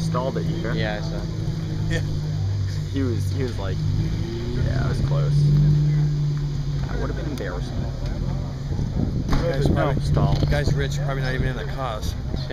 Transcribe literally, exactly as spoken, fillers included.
stalled it, you sure? Yeah, I saw. Yeah. He was, he was like, yeah, it was close. That would have been embarrassing. Guy's, No, probably, stall. guy's rich, probably not even in the cars.